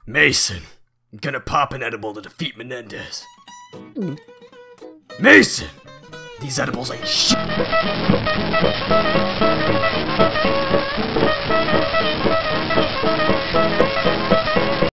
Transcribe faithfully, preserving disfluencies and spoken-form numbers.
Mason, I'm gonna pop an edible to defeat Menendez. Mason! These edibles ain't shit.